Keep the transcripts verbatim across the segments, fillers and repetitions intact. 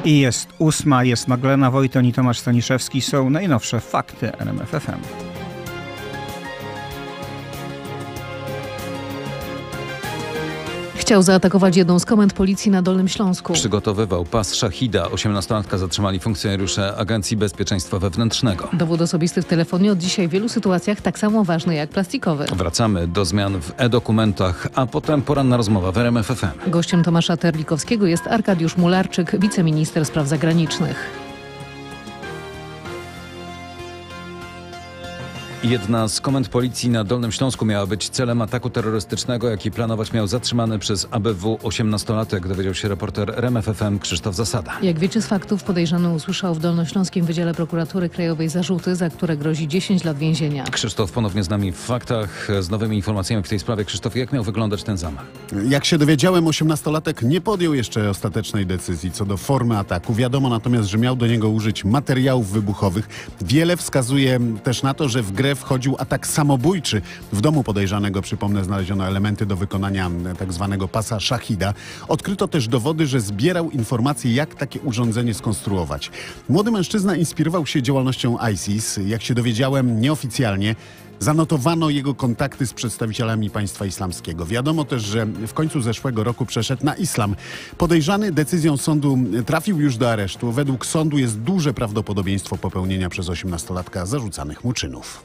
I jest ósma, jest Magdalena Wojton i Tomasz Staniszewski. Są najnowsze fakty R M F F M. Chciał zaatakować jedną z komend policji na Dolnym Śląsku. Przygotowywał pas szachida. osiemnastolatka zatrzymali funkcjonariusze Agencji Bezpieczeństwa Wewnętrznego. Dowód osobisty w telefonie od dzisiaj w wielu sytuacjach tak samo ważny jak plastikowy. Wracamy do zmian w e-dokumentach, a potem poranna rozmowa w R M F F M. Gościem Tomasza Terlikowskiego jest Arkadiusz Mularczyk, wiceminister spraw zagranicznych. Jedna z komend policji na Dolnym Śląsku miała być celem ataku terrorystycznego, jaki planować miał zatrzymany przez A B W osiemnastolatek, dowiedział się reporter R M F F M Krzysztof Zasada. Jak wiecie z faktów, podejrzany usłyszał w Dolnośląskim Wydziale Prokuratury Krajowej zarzuty, za które grozi dziesięć lat więzienia. Krzysztof ponownie z nami w faktach, z nowymi informacjami w tej sprawie. Krzysztof, jak miał wyglądać ten zamach? Jak się dowiedziałem, osiemnastolatek nie podjął jeszcze ostatecznej decyzji co do formy ataku. Wiadomo natomiast, że miał do niego użyć materiałów wybuchowych. Wiele wskazuje też na to, że w grę wchodził atak samobójczy. W domu podejrzanego, przypomnę, znaleziono elementy do wykonania tak zwanego pasa szachida. Odkryto też dowody, że zbierał informacje, jak takie urządzenie skonstruować. Młody mężczyzna inspirował się działalnością ISIS. Jak się dowiedziałem, nieoficjalnie zanotowano jego kontakty z przedstawicielami państwa islamskiego. Wiadomo też, że w końcu zeszłego roku przeszedł na islam. Podejrzany decyzją sądu trafił już do aresztu. Według sądu jest duże prawdopodobieństwo popełnienia przez osiemnastolatka zarzucanych mu czynów.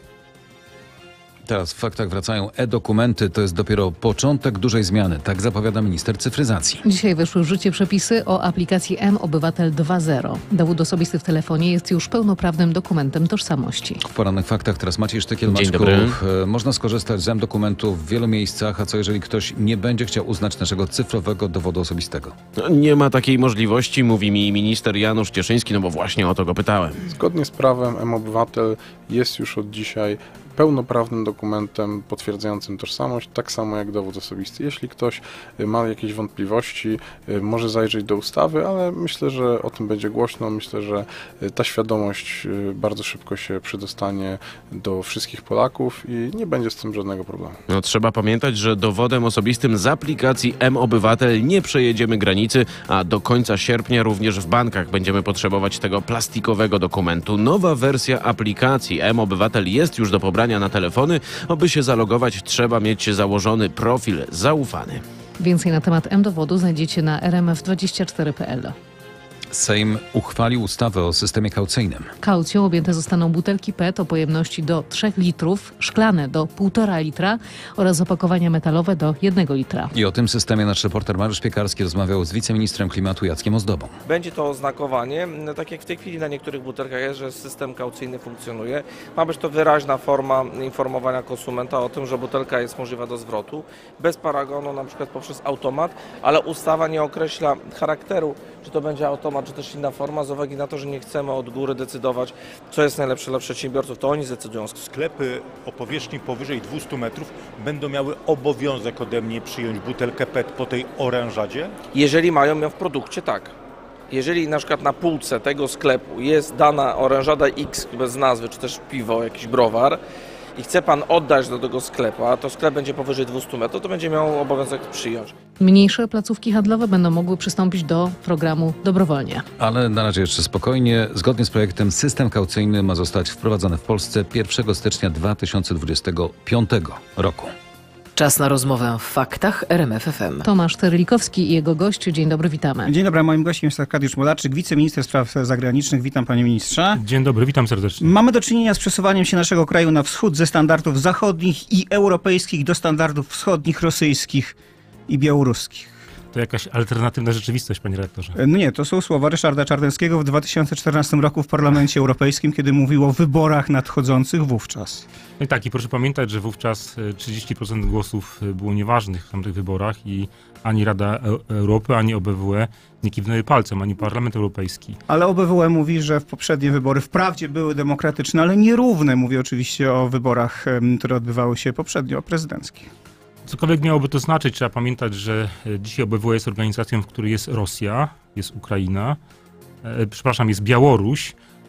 Teraz w faktach wracają e-dokumenty. To jest dopiero początek dużej zmiany. Tak zapowiada minister cyfryzacji. Dzisiaj weszły w życie przepisy o aplikacji M-Obywatel dwa zero. Dowód osobisty w telefonie jest już pełnoprawnym dokumentem tożsamości. W porannych faktach teraz Maciej Sztykiel. Dzień Maćku, dobry. można skorzystać z M-dokumentu w wielu miejscach, a co jeżeli ktoś nie będzie chciał uznać naszego cyfrowego dowodu osobistego? Nie ma takiej możliwości, mówi mi minister Janusz Cieszyński, no bo właśnie o to go pytałem. Zgodnie z prawem M-Obywatel jest już od dzisiaj pełnoprawnym dokumentem potwierdzającym tożsamość, tak samo jak dowód osobisty. Jeśli ktoś ma jakieś wątpliwości, może zajrzeć do ustawy, ale myślę, że o tym będzie głośno. Myślę, że ta świadomość bardzo szybko się przedostanie do wszystkich Polaków i nie będzie z tym żadnego problemu. No, trzeba pamiętać, że dowodem osobistym z aplikacji M-Obywatel nie przejedziemy granicy, a do końca sierpnia również w bankach będziemy potrzebować tego plastikowego dokumentu. Nowa wersja aplikacji M-Obywatel jest już do pobrania na telefony. Aby się zalogować, trzeba mieć założony profil zaufany. Więcej na temat M-Dowodu znajdziecie na r m f dwadzieścia cztery kropka p l. Sejm uchwalił ustawę o systemie kaucyjnym. Kaucją objęte zostaną butelki P E T o pojemności do trzech litrów, szklane do półtora litra oraz opakowania metalowe do jednego litra. I o tym systemie nasz reporter Mariusz Piekarski rozmawiał z wiceministrem klimatu Jackiem Ozdobą. Będzie to oznakowanie, no, tak jak w tej chwili na niektórych butelkach jest, że system kaucyjny funkcjonuje. Ma być to wyraźna forma informowania konsumenta o tym, że butelka jest możliwa do zwrotu, bez paragonu, na przykład poprzez automat, ale ustawa nie określa charakteru, czy to będzie automat, czy też inna forma, z uwagi na to, że nie chcemy od góry decydować, co jest najlepsze dla przedsiębiorców, to oni zdecydują. Sklepy o powierzchni powyżej dwieście metrów będą miały obowiązek ode mnie przyjąć butelkę P E T po tej orężadzie? Jeżeli mają ją w produkcie, tak. Jeżeli na przykład na półce tego sklepu jest dana orężada X bez nazwy, czy też piwo, jakiś browar, i chce pan oddać do tego sklepu, a to sklep będzie powyżej dwieście metrów, to będzie miał obowiązek przyjąć. Mniejsze placówki handlowe będą mogły przystąpić do programu dobrowolnie. Ale na razie jeszcze spokojnie. Zgodnie z projektem system kaucyjny ma zostać wprowadzony w Polsce pierwszego stycznia dwa tysiące dwudziestego piątego roku. Czas na rozmowę w faktach R M F F M. Tomasz Terlikowski i jego gość. Dzień dobry, witamy. Dzień dobry, moim gościem jest Arkadiusz Mularczyk, wiceminister spraw zagranicznych. Witam, panie ministrze. Dzień dobry, witam serdecznie. Mamy do czynienia z przesuwaniem się naszego kraju na wschód ze standardów zachodnich i europejskich do standardów wschodnich, rosyjskich i białoruskich. To jakaś alternatywna rzeczywistość, panie redaktorze. No nie, to są słowa Ryszarda Czarneckiego w dwa tysiące czternastym roku w Parlamencie Europejskim, kiedy mówił o wyborach nadchodzących wówczas. No i tak, i proszę pamiętać, że wówczas trzydzieści procent głosów było nieważnych w tamtych wyborach i ani Rada Europy, ani O B W E nie kiwnęły palcem, ani Parlament Europejski. Ale O B W E mówi, że w poprzednie wybory wprawdzie były demokratyczne, ale nierówne. Mówię oczywiście o wyborach, które odbywały się poprzednio, prezydenckich. Cokolwiek miałoby to znaczyć, trzeba pamiętać, że dzisiaj O B W E jest organizacją, w której jest Rosja, jest Ukraina, e, przepraszam, jest Białoruś,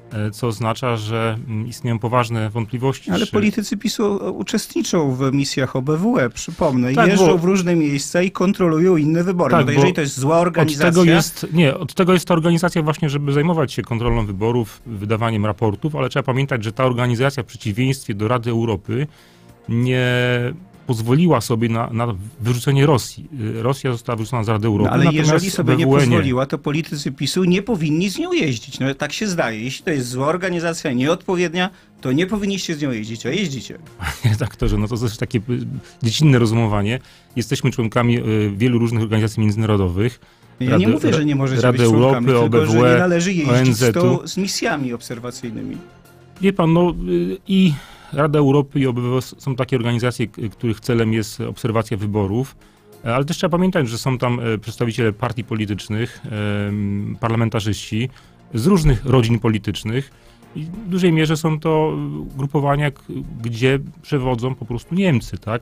co oznacza, że istnieją poważne wątpliwości. Ale czy... politycy PiSu uczestniczą w misjach O B W E, przypomnę, Tak, jeżdżą bo... w różne miejsca i kontrolują inne wybory. Tak, no to jeżeli to jest zła organizacja... Od tego jest, nie, od tego jest ta organizacja właśnie, żeby zajmować się kontrolą wyborów, wydawaniem raportów, ale trzeba pamiętać, że ta organizacja w przeciwieństwie do Rady Europy nie pozwoliła sobie na, na wyrzucenie Rosji. Rosja została wyrzucona z Rady Europy. No, ale natomiast jeżeli sobie nie W W E pozwoliła, to politycy PiSu nie powinni z nią jeździć. No tak się zdaje. Jeśli to jest zła organizacja, nieodpowiednia, to nie powinniście z nią jeździć, a jeździcie. Panie redaktorze, no to jest takie dziecinne rozumowanie. Jesteśmy członkami wielu różnych organizacji międzynarodowych. Ja Rady, nie mówię, że nie możecie Rady być członkami, Europy, tylko O B W E, że nie należy jeździć O N z, Z-u. to, z misjami obserwacyjnymi. Wie pan, no i Rada Europy i O B W E są takie organizacje, których celem jest obserwacja wyborów, ale też trzeba pamiętać, że są tam przedstawiciele partii politycznych, parlamentarzyści z różnych rodzin politycznych i w dużej mierze są to grupowania, gdzie przewodzą po prostu Niemcy, tak?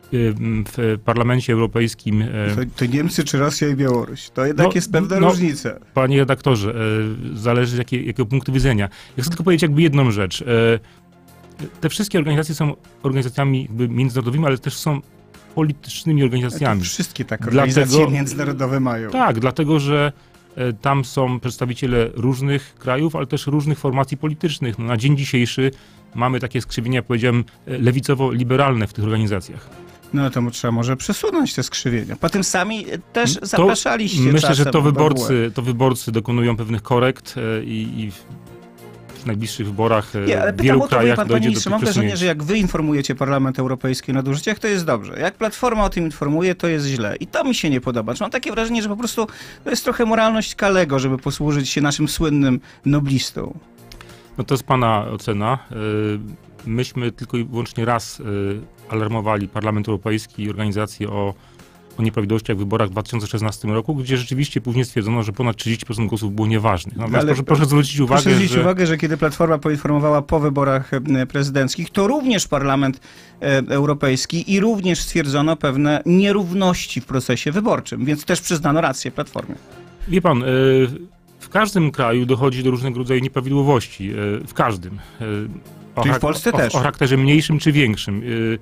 W Parlamencie Europejskim. To, to Niemcy czy Rosja i Białoruś. To jednak no, jest pewna no, różnica. Panie redaktorze, zależy z jakiego, jakiego punktu widzenia. Ja chcę tylko powiedzieć jakby jedną rzecz. Te wszystkie organizacje są organizacjami jakby międzynarodowymi, ale też są politycznymi organizacjami. To wszystkie takie organizacje dlatego, międzynarodowe mają. Tak, dlatego że tam są przedstawiciele różnych krajów, ale też różnych formacji politycznych. No, na dzień dzisiejszy mamy takie skrzywienia, powiedziałem, lewicowo-liberalne w tych organizacjach. No to trzeba może przesunąć te skrzywienia. Potem sami też to zapraszaliście Myślę, czasem że to O B W E. wyborcy, to wyborcy dokonują pewnych korekt i, i w najbliższych wyborach Nie, ale w wielu pytam o to, krajach pan, dojdzie panie do tych mam wrażenie, przesunięć. że jak wy informujecie Parlament Europejski o nadużyciach, to jest dobrze. Jak Platforma o tym informuje, to jest źle. I to mi się nie podoba. Mam takie wrażenie, że po prostu to jest trochę moralność Kalego, żeby posłużyć się naszym słynnym noblistom. No to jest pana ocena. Myśmy tylko i wyłącznie raz alarmowali Parlament Europejski i organizacje o, o nieprawidłowościach w wyborach w dwa tysiące szesnastym roku, gdzie rzeczywiście później stwierdzono, że ponad trzydzieści procent głosów było nieważnych. Natomiast Ale proszę, proszę zwrócić uwagę, proszę zwrócić że... uwagę, że kiedy Platforma poinformowała po wyborach prezydenckich, to również Parlament Europejski i również stwierdzono pewne nierówności w procesie wyborczym, więc też przyznano rację Platformie. Wie pan, w każdym kraju dochodzi do różnego rodzaju nieprawidłowości. W każdym. O Czyli w Polsce o, też. O charakterze mniejszym czy większym.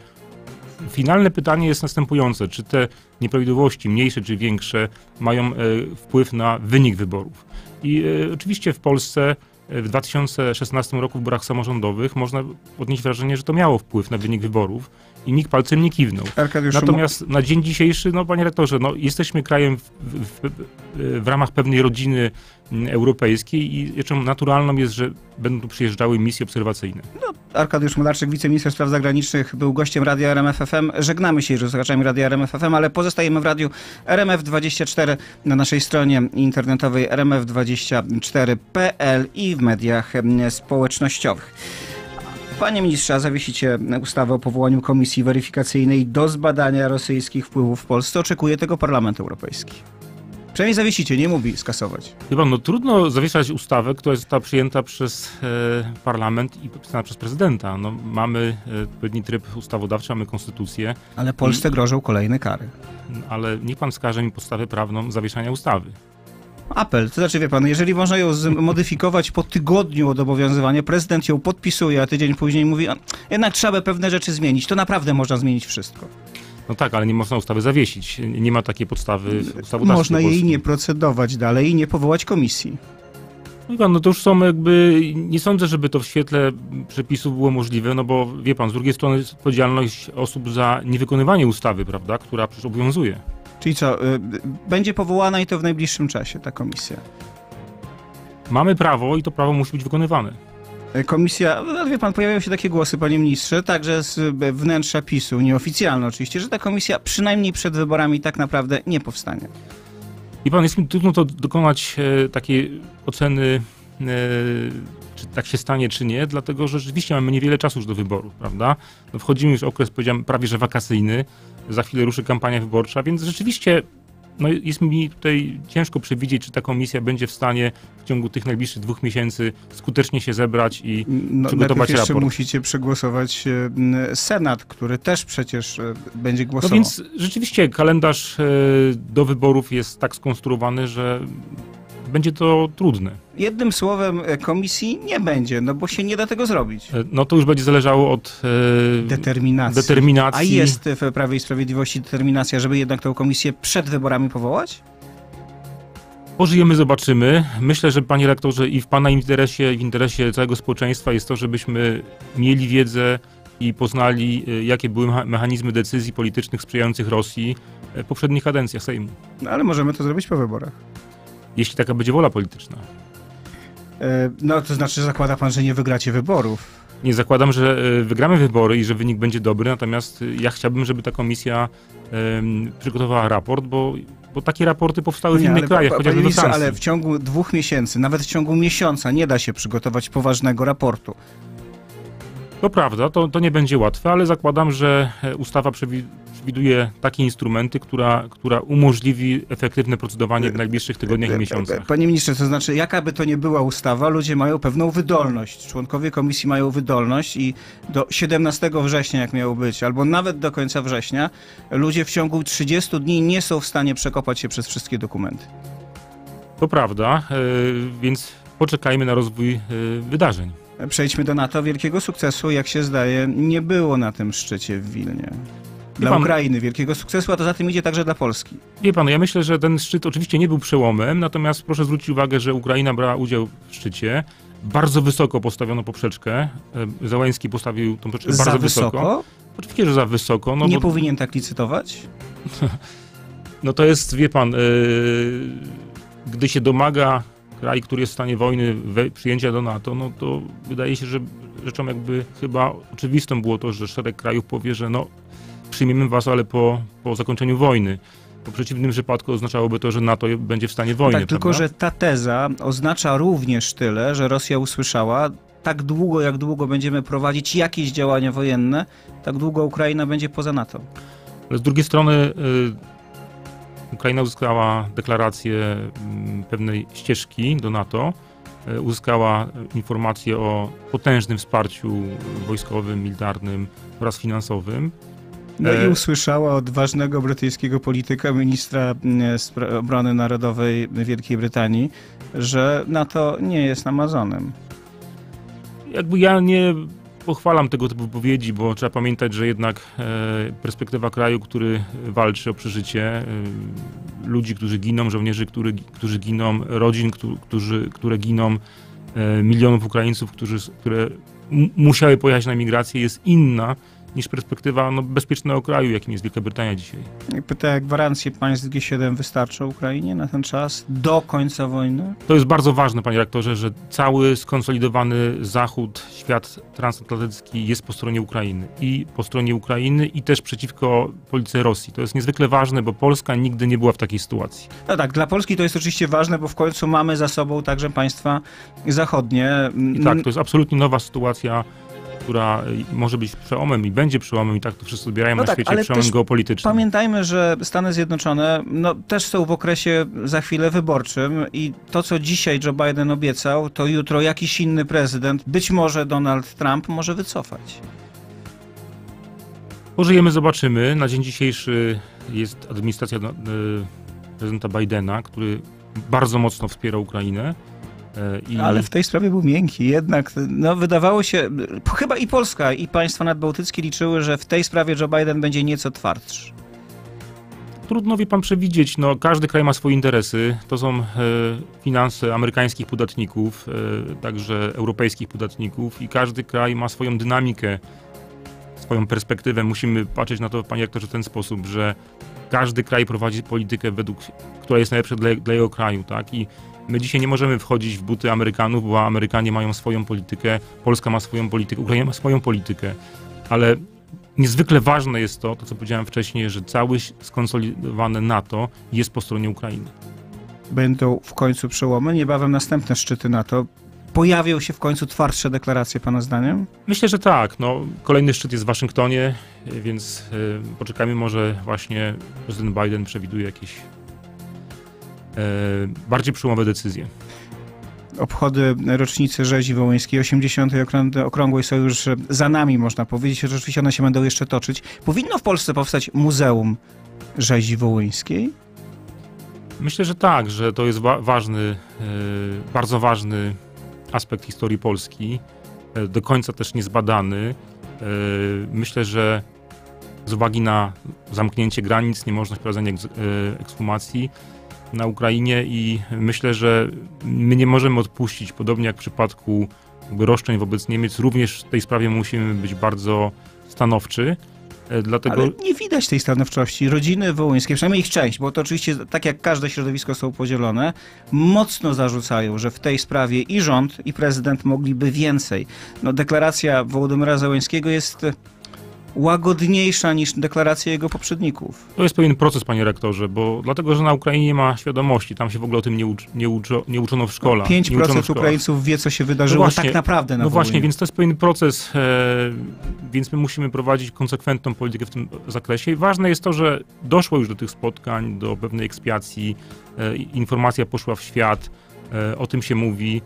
Finalne pytanie jest następujące. Czy te nieprawidłowości, mniejsze czy większe, mają wpływ na wynik wyborów? I oczywiście w Polsce w dwa tysiące szesnastym roku w wyborach samorządowych można odnieść wrażenie, że to miało wpływ na wynik wyborów i nikt palcem nie kiwnął. Arkadiusz, Natomiast na dzień dzisiejszy, no panie rektorze, no, jesteśmy krajem w, w, w, w ramach pewnej rodziny europejskiej i rzeczą naturalną jest, że będą tu przyjeżdżały misje obserwacyjne. No, Arkadiusz Mularczyk, wiceminister spraw zagranicznych, był gościem Radia R M F F M. Żegnamy się z słuchaczami Radia R M F F M, ale pozostajemy w radiu R M F dwadzieścia cztery na naszej stronie internetowej r m f dwadzieścia cztery kropka p l i w mediach społecznościowych. Panie ministrze, zawiesicie ustawę o powołaniu komisji weryfikacyjnej do zbadania rosyjskich wpływów w Polsce. Oczekuje tego Parlament Europejski. Przynajmniej zawiesicie, nie mówi skasować. Wie pan, no trudno zawieszać ustawę, która została przyjęta przez e, parlament i podpisana przez prezydenta. No, mamy e, odpowiedni tryb ustawodawczy, mamy konstytucję. Ale Polsce i, grożą kolejne kary. Ale niech pan wskaże mi podstawę prawną zawieszania ustawy. Apel, to znaczy wie pan, jeżeli można ją zmodyfikować po tygodniu od obowiązywania, prezydent ją podpisuje, a tydzień później mówi, a, jednak trzeba pewne rzeczy zmienić, to naprawdę można zmienić wszystko. No tak, ale nie można ustawy zawiesić. Nie ma takiej podstawy ustawodawczej. Można jej nie procedować dalej i nie powołać komisji. No, pan, no to już są jakby, nie sądzę, żeby to w świetle przepisów było możliwe, no bo wie pan, z drugiej strony jest odpowiedzialność osób za niewykonywanie ustawy, prawda, która przecież obowiązuje. Czyli co, y, będzie powołana i to w najbliższym czasie ta komisja? Mamy prawo i to prawo musi być wykonywane. Komisja, no wie pan, pojawiają się takie głosy, panie ministrze, także z wnętrza PiSu, nieoficjalne oczywiście, że ta komisja przynajmniej przed wyborami tak naprawdę nie powstanie. I pan, jest mi trudno to dokonać e, takiej oceny, e, czy tak się stanie, czy nie, dlatego że rzeczywiście mamy niewiele czasu już do wyborów, prawda? No wchodzimy już w okres, powiedziałem, prawie że wakacyjny, za chwilę ruszy kampania wyborcza, więc rzeczywiście no jest mi tutaj ciężko przewidzieć, czy ta komisja będzie w stanie w ciągu tych najbliższych dwóch miesięcy skutecznie się zebrać i no, przygotować jeszcze raport. Musicie przegłosować Senat, który też przecież będzie głosował. No więc rzeczywiście kalendarz do wyborów jest tak skonstruowany, że będzie to trudne. Jednym słowem, komisji nie będzie, no bo się nie da tego zrobić. No to już będzie zależało od e, determinacji. determinacji. A jest w Prawie i Sprawiedliwości determinacja, żeby jednak tę komisję przed wyborami powołać? Pożyjemy, zobaczymy. Myślę, że panie rektorze, i w pana interesie, i w interesie całego społeczeństwa jest to, żebyśmy mieli wiedzę i poznali, jakie były mechanizmy decyzji politycznych sprzyjających Rosji w poprzednich kadencjach Sejmu. No, ale możemy to zrobić po wyborach. Jeśli taka będzie wola polityczna. No to znaczy, że zakłada pan, że nie wygracie wyborów. Nie, zakładam, że wygramy wybory i że wynik będzie dobry, natomiast ja chciałbym, żeby ta komisja um, przygotowała raport, bo, bo takie raporty powstały w nie, innych ale, krajach, pa, chociażby we Francji. Ale w ciągu dwóch miesięcy, nawet w ciągu miesiąca nie da się przygotować poważnego raportu. To prawda, to, to nie będzie łatwe, ale zakładam, że ustawa przewiduje takie instrumenty, która, która umożliwi efektywne procedowanie w najbliższych tygodniach i miesiącach. Panie ministrze, to znaczy, jaka by to nie była ustawa, ludzie mają pewną wydolność. Członkowie komisji mają wydolność i do siedemnastego września, jak miało być, albo nawet do końca września, ludzie w ciągu trzydziestu dni nie są w stanie przekopać się przez wszystkie dokumenty. To prawda, więc poczekajmy na rozwój wydarzeń. Przejdźmy do NATO. Wielkiego sukcesu, jak się zdaje, nie było na tym szczycie w Wilnie. Dla pan, Ukrainy wielkiego sukcesu, a to za tym idzie także dla Polski. Wie pan, ja myślę, że ten szczyt oczywiście nie był przełomem, natomiast proszę zwrócić uwagę, że Ukraina brała udział w szczycie. Bardzo wysoko postawiono poprzeczkę. Zełenski postawił tą poprzeczkę za bardzo wysoko. wysoko. Oczywiście, że za wysoko. No nie bo... powinien tak licytować? No to jest, wie pan, yy, gdy się domaga kraj, który jest w stanie wojny, we, przyjęcia do NATO, no to wydaje się, że rzeczą jakby chyba oczywistą było to, że szereg krajów powie, że no przyjmiemy was, ale po, po zakończeniu wojny. W przeciwnym przypadku oznaczałoby to, że NATO będzie w stanie wojny. Tak, tylko prawda? że ta teza oznacza również tyle, że Rosja usłyszała, tak długo jak długo będziemy prowadzić jakieś działania wojenne, tak długo Ukraina będzie poza NATO. Ale z drugiej strony y, Ukraina uzyskała deklarację pewnej ścieżki do NATO, uzyskała informacje o potężnym wsparciu wojskowym, militarnym oraz finansowym. No i usłyszała od ważnego brytyjskiego polityka, ministra obrony narodowej Wielkiej Brytanii, że NATO nie jest Amazonem. Jakby ja nie pochwalam tego typu wypowiedzi, bo trzeba pamiętać, że jednak e, perspektywa kraju, który walczy o przeżycie, e, ludzi, którzy giną, żołnierzy, który, którzy giną, rodzin, którzy, które giną, e, milionów Ukraińców, którzy, które m- musiały pojechać na emigrację, jest inna niż perspektywa no, bezpiecznego kraju, jakim jest Wielka Brytania dzisiaj. Pyta, jak gwarancje państw G siedem wystarczą Ukrainie na ten czas, do końca wojny? To jest bardzo ważne, panie rektorze, że cały skonsolidowany Zachód, świat transatlantycki jest po stronie Ukrainy. I po stronie Ukrainy i też przeciwko polityce Rosji. To jest niezwykle ważne, bo Polska nigdy nie była w takiej sytuacji. No tak, dla Polski to jest oczywiście ważne, bo w końcu mamy za sobą także państwa zachodnie. I tak, to jest absolutnie nowa sytuacja, która może być przełomem i będzie przełomem i tak to wszyscy odbierają no na tak, świecie, ale przełomem geopolitycznym. Pamiętajmy, że Stany Zjednoczone no, też są w okresie za chwilę wyborczym i to, co dzisiaj Joe Biden obiecał, to jutro jakiś inny prezydent, być może Donald Trump, może wycofać. Pożyjemy, zobaczymy. Na dzień dzisiejszy jest administracja prezydenta Bidena, który bardzo mocno wspiera Ukrainę. I... Ale w tej sprawie był miękki, jednak no, wydawało się, chyba i Polska, i państwa nadbałtyckie liczyły, że w tej sprawie Joe Biden będzie nieco twardszy. Trudno, wie pan, przewidzieć. No, każdy kraj ma swoje interesy. To są e, finanse amerykańskich podatników, e, także europejskich podatników i każdy kraj ma swoją dynamikę, swoją perspektywę. Musimy patrzeć na to, panie rektorze, w ten sposób, że każdy kraj prowadzi politykę, według, która jest najlepsza dla, dla jego kraju, tak? I my dzisiaj nie możemy wchodzić w buty Amerykanów, bo Amerykanie mają swoją politykę, Polska ma swoją politykę, Ukraina ma swoją politykę, ale niezwykle ważne jest to, to co powiedziałem wcześniej, że całe skonsolidowane NATO jest po stronie Ukrainy. Będą w końcu przełomy, niebawem następne szczyty NATO. Pojawią się w końcu twardsze deklaracje, pana zdaniem? Myślę, że tak. No, kolejny szczyt jest w Waszyngtonie, więc y, poczekajmy, może właśnie prezydent Biden przewiduje jakieś bardziej przełomowe decyzje. Obchody rocznicy rzezi wołyńskiej, osiemdziesiątej okrągłej są już za nami, można powiedzieć, że rzeczywiście one się będą jeszcze toczyć. Powinno w Polsce powstać Muzeum Rzezi Wołyńskiej? Myślę, że tak, że to jest wa- ważny, e, bardzo ważny aspekt historii Polski, e, do końca też niezbadany. E, myślę, że z uwagi na zamknięcie granic, niemożność prowadzenia eks- e, ekshumacji na Ukrainie i myślę, że my nie możemy odpuścić, podobnie jak w przypadku jakby roszczeń wobec Niemiec, również w tej sprawie musimy być bardzo stanowczy. E, Dlatego... Ale nie widać tej stanowczości. Rodziny wołyńskie, przynajmniej ich część, bo to oczywiście, tak jak każde środowisko są podzielone, mocno zarzucają, że w tej sprawie i rząd, i prezydent mogliby więcej. No, deklaracja Wołodymyra Zełenskiego jest łagodniejsza niż deklaracja jego poprzedników. To jest pewien proces, panie rektorze, bo dlatego, że na Ukrainie nie ma świadomości, tam się w ogóle o tym nie, ucz, nie, uczo, nie uczono w szkole. pięć procent Ukraińców wie, co się wydarzyło no właśnie, tak naprawdę na No Wołyniu. właśnie, więc to jest pewien proces, e, więc my musimy prowadzić konsekwentną politykę w tym zakresie. I ważne jest to, że doszło już do tych spotkań, do pewnej ekspiacji, e, informacja poszła w świat, e, o tym się mówi.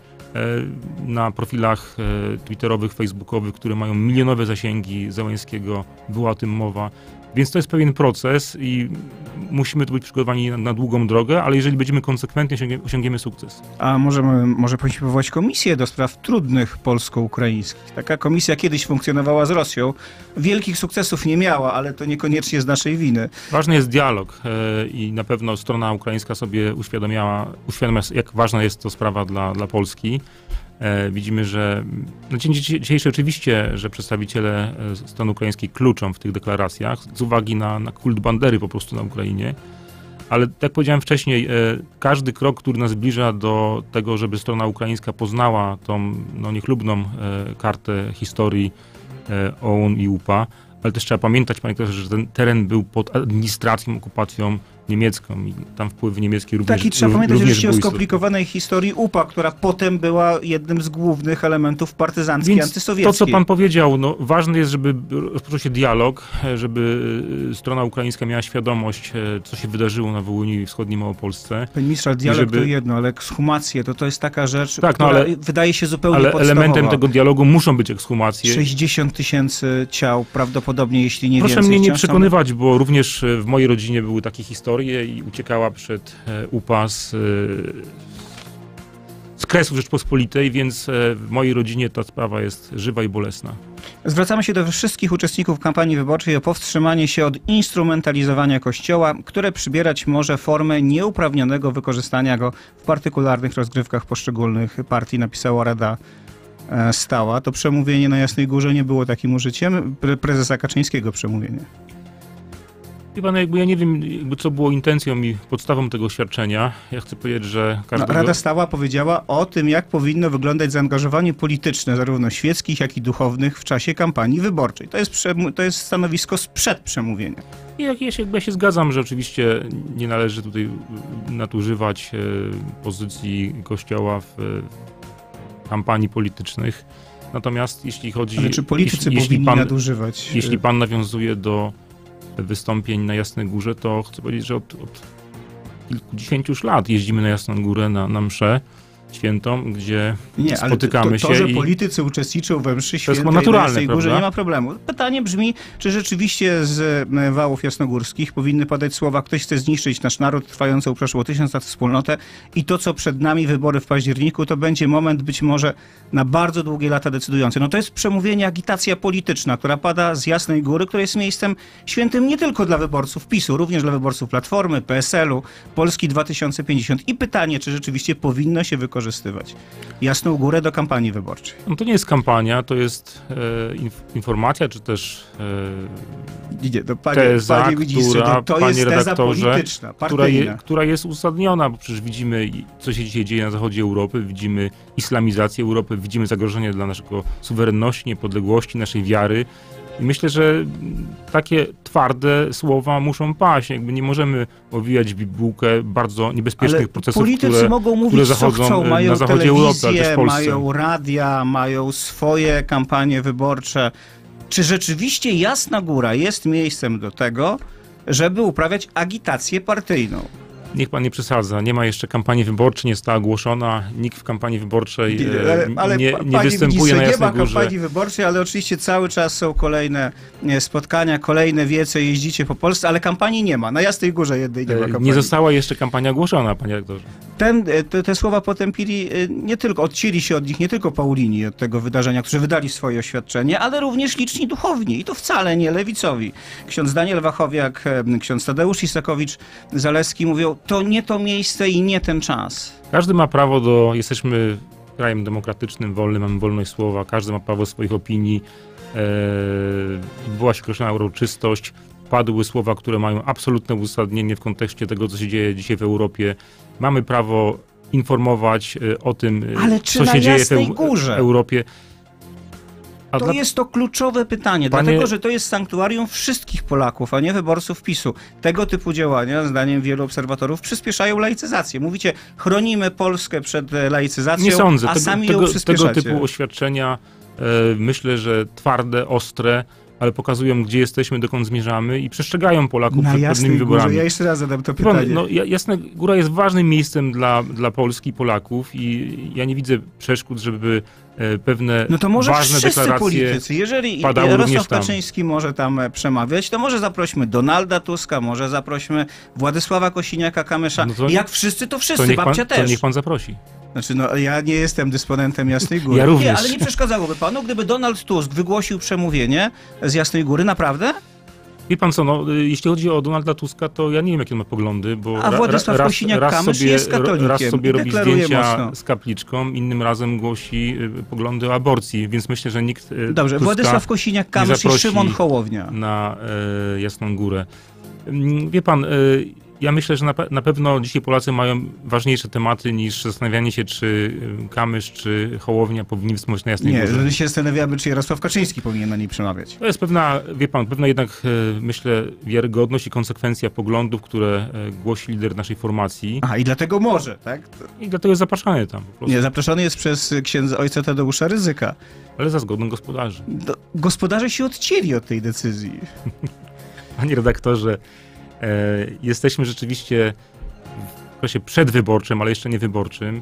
Na profilach twitterowych, facebookowych, które mają milionowe zasięgi Zełenskiego, była o tym mowa. Więc to jest pewien proces i musimy tu być przygotowani na, na długą drogę, ale jeżeli będziemy konsekwentni, osiągniemy, osiągniemy sukces. A możemy, może powinniśmy powołać komisję do spraw trudnych polsko-ukraińskich. Taka komisja kiedyś funkcjonowała z Rosją. Wielkich sukcesów nie miała, ale to niekoniecznie z naszej winy. Ważny jest dialog e, i na pewno strona ukraińska sobie uświadomiała, uświadamia, jak ważna jest to sprawa dla, dla Polski. E, widzimy, że na dzień dzisiejszy oczywiście, że przedstawiciele strony ukraińskiej kluczą w tych deklaracjach z uwagi na, na kult Bandery po prostu na Ukrainie. Ale tak jak powiedziałem wcześniej, e, każdy krok, który nas zbliża do tego, żeby strona ukraińska poznała tą no, niechlubną e, kartę historii e, O U N i U P A, ale też trzeba pamiętać, panie doktorze, że ten teren był pod administracją, okupacją niemiecką i tam wpływy niemieckie również. Tak, i trzeba pamiętać również oczywiście o były skomplikowanej historii U P A, która potem była jednym z głównych elementów partyzanckiej, Więc antysowieckiej. to, co pan powiedział, no, ważne jest, żeby rozpoczął się dialog, żeby strona ukraińska miała świadomość, co się wydarzyło na Wołyniu i wschodniej Małopolsce. Panie ministrze, dialog żeby... to jedno, ale ekshumacje to, to jest taka rzecz, tak, która no, ale, wydaje się zupełnie ale podstawowa. elementem tego dialogu muszą być ekshumacje. sześćdziesiąt tysięcy ciał prawdopodobnie, jeśli nie Proszę więcej. mnie nie Wciąż przekonywać, bo również w mojej rodzinie były takie historie i uciekała przed U P A z, z Kresów Rzeczpospolitej, więc w mojej rodzinie ta sprawa jest żywa i bolesna. Zwracamy się do wszystkich uczestników kampanii wyborczej o powstrzymanie się od instrumentalizowania Kościoła, które przybierać może formę nieuprawnionego wykorzystania go w partykularnych rozgrywkach poszczególnych partii, napisała Rada Stała. To przemówienie na Jasnej Górze nie było takim użyciem pre- prezesa Kaczyńskiego przemówienia. Wie pan, jakby ja nie wiem, jakby co było intencją i podstawą tego oświadczenia. Ja chcę powiedzieć, że każdego... No, Rada Stała powiedziała o tym, jak powinno wyglądać zaangażowanie polityczne, zarówno świeckich, jak i duchownych w czasie kampanii wyborczej. To jest, przem- to jest stanowisko sprzed przemówienia. I jak ja się, jakby ja się zgadzam, że oczywiście nie należy tutaj nadużywać e, pozycji Kościoła w e, kampanii politycznych. Natomiast jeśli chodzi... Ale czy politycy jeśli, powinni jeśli pan, nadużywać? Jeśli pan nawiązuje do wystąpień na Jasnej Górze, to chcę powiedzieć, że od, od kilkudziesięciu już lat jeździmy na Jasną Górę na, na mszę świętą, gdzie nie, spotykamy ale to, to, się. To, że i... politycy uczestniczą we mszy świętej to jest naturalne, na Jasnej Górze, prawda? nie ma problemu. Pytanie brzmi, czy rzeczywiście z wałów jasnogórskich powinny padać słowa: ktoś chce zniszczyć nasz naród, trwającą przeszło tysiąc lat wspólnotę i to, co przed nami, wybory w październiku, to będzie moment być może na bardzo długie lata decydujący. No to jest przemówienie, agitacja polityczna, która pada z Jasnej Góry, która jest miejscem świętym nie tylko dla wyborców PiSu, również dla wyborców Platformy, P S L u, Polski dwa tysiące pięćdziesiąt. I pytanie, czy rzeczywiście powinno się wykorzystywać Jasną Górę do kampanii wyborczej. No to nie jest kampania, to jest e, inf- informacja, czy też e, Idzie, to panie, teza, panie ministrze, która, to, to panie jest teza redaktorze, polityczna, która, partyjna. je, która jest uzasadniona, bo przecież widzimy, co się dzisiaj dzieje na zachodzie Europy, widzimy islamizację Europy, widzimy zagrożenie dla naszego suwerenności, niepodległości, naszej wiary. I myślę, że takie twarde słowa muszą paść. Jakby nie możemy owijać w bibułkę bardzo niebezpiecznych ale procesów, politycy które, mogą mówić, które co zachodzą chcą. Mają na zachodzie Europy, ale też w Polsce. mają radia, mają swoje kampanie wyborcze. Czy rzeczywiście Jasna Góra jest miejscem do tego, żeby uprawiać agitację partyjną? Niech pan nie przesadza. Nie ma jeszcze kampanii wyborczej, nie została ogłoszona. Nikt w kampanii wyborczej e, ale, ale nie, pa- nie występuje na nie Jasnej ma Górze. kampanii wyborczej, ale oczywiście cały czas są kolejne e, spotkania, kolejne wiece, jeździcie po Polsce, ale kampanii nie ma. Na Jasnej Górze jednej nie ma E, kampanii. Nie została jeszcze kampania ogłoszona, panie rektorze. Ten, e, te, te słowa potępili e, nie tylko, odcięli się od nich nie tylko Paulini od tego wydarzenia, którzy wydali swoje oświadczenie, ale również liczni duchowni i to wcale nie lewicowi. Ksiądz Daniel Wachowiak, e, ksiądz Tadeusz Isakowicz-Zaleski mówią, to nie to miejsce i nie ten czas. Każdy ma prawo do... Jesteśmy krajem demokratycznym, wolnym, mamy wolność słowa. Każdy ma prawo swoich opinii. E, była się określona uroczystość. Padły słowa, które mają absolutne uzasadnienie w kontekście tego, co się dzieje dzisiaj w Europie. Mamy prawo informować e, o tym, e, Ale czy co na się dzieje w Jasnej Eu- Górze? Europie. A To dla- jest to kluczowe pytanie, Panie- dlatego że to jest sanktuarium wszystkich Polaków, a nie wyborców PiSu. Tego typu działania, zdaniem wielu obserwatorów, przyspieszają laicyzację. Mówicie, chronimy Polskę przed e, laicyzacją, Nie sądzę. a Tego, sami tego, ją tego przyspieszacie. typu oświadczenia e, myślę, że twarde, ostre, ale pokazują, gdzie jesteśmy, dokąd zmierzamy i przestrzegają Polaków Na przed Jasnej pewnymi Górze, wyborami. ja jeszcze raz zadam to Wie pan, pytanie. no, Ja- Jasna Góra jest ważnym miejscem dla, dla Polski i Polaków i ja nie widzę przeszkód, żeby e, pewne No to może ważne wszyscy deklaracje politycy, jeżeli padały również Jarosław tam. Kaczyński może tam e, przemawiać, to może zaprośmy Donalda Tuska, może zaprośmy Władysława Kosiniaka-Kamysza. No to- Jak wszyscy, to to wszyscy, niech, pan, babcia to też. niech pan zaprosi. Znaczy, no ja nie jestem dysponentem Jasnej Góry. Ja również. Nie, ale nie przeszkadzałoby panu, gdyby Donald Tusk wygłosił przemówienie z Jasnej Góry, naprawdę? Wie pan co, no, y, jeśli chodzi o Donalda Tuska, to ja nie wiem, jakie on ma poglądy, bo A ra- Władysław raz, Kosiniak-Kamysz raz sobie, jest katolikiem raz sobie i robi deklaruje zdjęcia mocno. z kapliczką, innym razem głosi y, poglądy o aborcji, więc myślę, że nikt y, Dobrze, Tuska Władysław nie Kosiniak-Kamysz i zaprosi Szymon Hołownia. na y, Jasną Górę. Mm, Wie pan, y, ja myślę, że na, pe- na pewno dzisiaj Polacy mają ważniejsze tematy niż zastanawianie się, czy y, Kamysz, czy Hołownia powinni występować na Jasnej Nie, Górze. że się zastanawiamy, czy Jarosław Kaczyński powinien na niej przemawiać. To jest pewna, wie pan, pewna jednak, e, myślę, wiarygodność i konsekwencja poglądów, które e, głosi lider naszej formacji. Aha, i dlatego może, tak? I dlatego jest zapraszany tam po prostu. Nie, zaproszony jest przez księdza ojca Tadeusza Rydzyka. Ale za zgodą gospodarzy. Do, gospodarze się odcięli od tej decyzji. Panie redaktorze, e, jesteśmy rzeczywiście w okresie przedwyborczym, ale jeszcze nie wyborczym.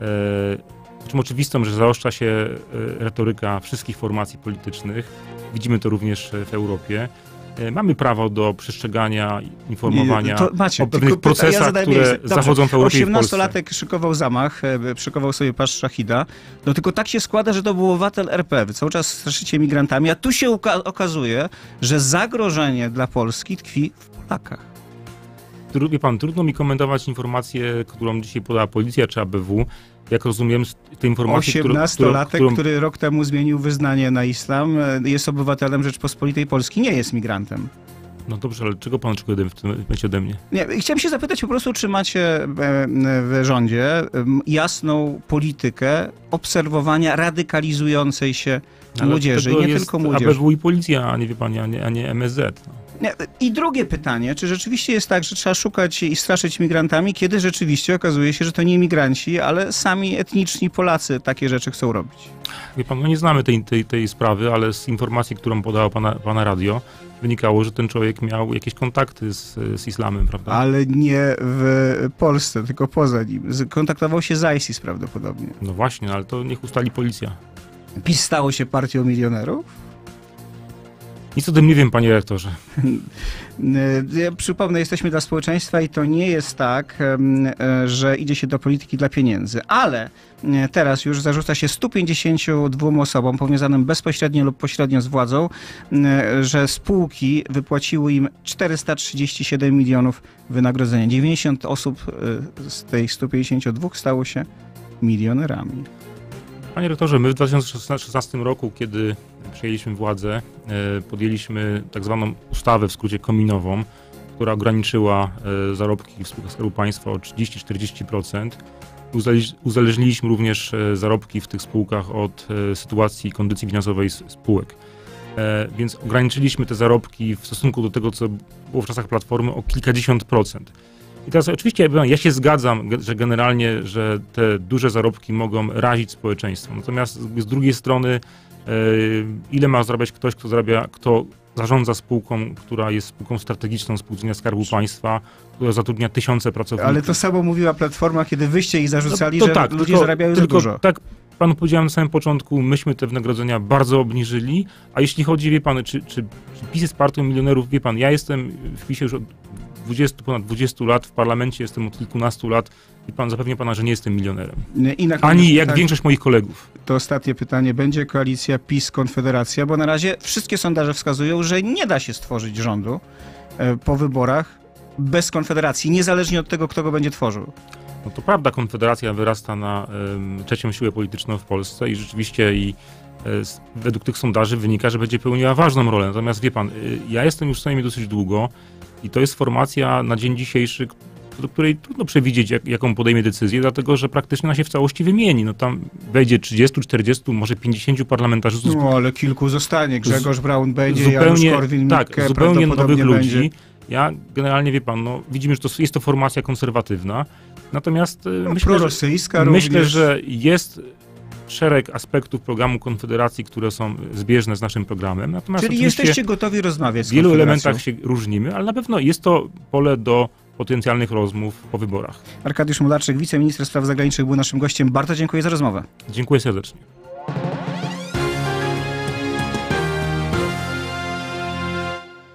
E, czym oczywistą, że zaostrza się e, retoryka wszystkich formacji politycznych. Widzimy to również e, w Europie. E, Mamy prawo do przestrzegania, informowania To macie, o pewnych tylko pyta- ja procesach, zadaję które miejsce. Dobrze, zachodzą w Europie i w Polsce. osiemnastolatek szykował zamach, e, szykował sobie pasz szachida. No tylko tak się składa, że to był obywatel R P. Wy cały czas straszycie migrantami, a tu się uka- okazuje, że zagrożenie dla Polski tkwi w Polakach. Tru- Wie pan, trudno mi komentować informację, którą dzisiaj podała policja czy A B W. Jak rozumiem, z tej informacji, którą- osiemnastolatek, którą, który rok temu zmienił wyznanie na islam, e, jest obywatelem Rzeczpospolitej Polski, nie jest migrantem. No dobrze, ale czego pan oczekuje w tym momencie ode mnie? Nie, chciałem się zapytać po prostu, czy macie e, w rządzie em, jasną politykę obserwowania radykalizującej się Ale młodzieży, tego i nie jest tylko A młodzieży. B W i policja, a nie wie pan, a nie, a nie M S Z. No. Nie, I drugie pytanie, czy rzeczywiście jest tak, że trzeba szukać i straszyć migrantami, kiedy rzeczywiście okazuje się, że to nie migranci, ale sami etniczni Polacy takie rzeczy chcą robić? Wie pan, no nie znamy tej, tej, tej sprawy, ale z informacji, którą podało pana, pana radio, wynikało, że ten człowiek miał jakieś kontakty z, z islamem, prawda? Ale nie w Polsce, tylko poza nim. Z- Kontaktował się z ISIS prawdopodobnie. No właśnie, ale to niech ustali policja. PiS stało się partią milionerów? Nic o tym nie wiem, panie rektorze. Ja przypomnę, jesteśmy dla społeczeństwa i to nie jest tak, em, e, że idzie się do polityki dla pieniędzy, ale e, teraz już zarzuca się stu pięćdziesięciu dwóm osobom powiązanym bezpośrednio lub pośrednio z władzą, e, że spółki wypłaciły im czterysta trzydzieści siedem milionów wynagrodzenia. dziewięćdziesiąt osób e, z tych stu pięćdziesięciu dwóch stało się milionerami. Panie rektorze, my w dwa tysiące szesnastym roku, kiedy przejęliśmy władzę, e, podjęliśmy tak zwaną ustawę, w skrócie kominową, która ograniczyła e, zarobki w spółkach Skarbu Państwa o trzydzieści do czterdziestu procent. Uzależ- Uzależniliśmy również e, zarobki w tych spółkach od e, sytuacji i kondycji finansowej s- spółek. E, Więc ograniczyliśmy te zarobki w stosunku do tego, co było w czasach Platformy, o kilkadziesiąt procent. I teraz oczywiście ja się zgadzam, ge- że generalnie, że te duże zarobki mogą razić społeczeństwo. Natomiast z, z drugiej strony, e, ile ma zarabiać ktoś, kto zarabia, kto zarządza spółką, która jest spółką strategiczną spółdzielnia Skarbu Państwa, która zatrudnia tysiące pracowników. Ale to samo mówiła Platforma, kiedy wyście jej zarzucali, no, że tak, ludzie tylko, zarabiają tylko, za dużo. Tak panu powiedziałem na samym początku, myśmy te wynagrodzenia bardzo obniżyli, a jeśli chodzi, wie pan, czy, czy, czy PiS jest partią milionerów, wie pan, ja jestem w PiSie już od dwudziestu, ponad dwudziestu lat, w parlamencie jestem od kilkunastu lat i pan zapewnia pana, że nie jestem milionerem. I na Ani jak tak, większość moich kolegów. To ostatnie pytanie. Będzie koalicja PiS-Konfederacja? Bo na razie wszystkie sondaże wskazują, że nie da się stworzyć rządu e, po wyborach bez Konfederacji, niezależnie od tego, kto go będzie tworzył. No to prawda, Konfederacja wyrasta na um, trzecią siłę polityczną w Polsce i rzeczywiście i e, z, według tych sondaży wynika, że będzie pełniła ważną rolę. Natomiast wie pan, y, ja jestem już w Sejmie dosyć długo i to jest formacja na dzień dzisiejszy, do której trudno przewidzieć, jak, jaką podejmie decyzję, dlatego że praktycznie ona się w całości wymieni. No tam wejdzie trzydziestu, czterdziestu, może pięćdziesięciu parlamentarzystów. No ale kilku zostanie. Grzegorz Braun będzie, zupełnie, Janusz Korwin-Mikke tak, zupełnie nowych ludzi. Będzie. Ja generalnie, wie pan, no, widzimy, że to jest to formacja konserwatywna, natomiast no, myślę, prorosyjska że, myślę, również. że jest szereg aspektów programu Konfederacji, które są zbieżne z naszym programem. Natomiast Czyli jesteście gotowi rozmawiać z w wielu Konfederacją? elementach się różnimy, ale na pewno jest to pole do potencjalnych rozmów po wyborach. Arkadiusz Mularczyk, wiceminister spraw zagranicznych, był naszym gościem. Bardzo dziękuję za rozmowę. Dziękuję serdecznie.